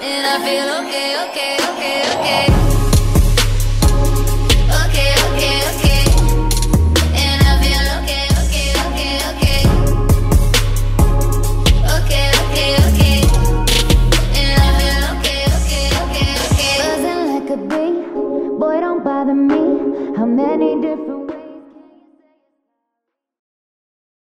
And I feel okay, okay, okay, okay. Okay, okay, okay. And I feel okay, okay, okay, okay. Okay, okay, okay. And I feel okay, okay, okay, okay. Buzzing like a bee, boy, don't bother me. How many different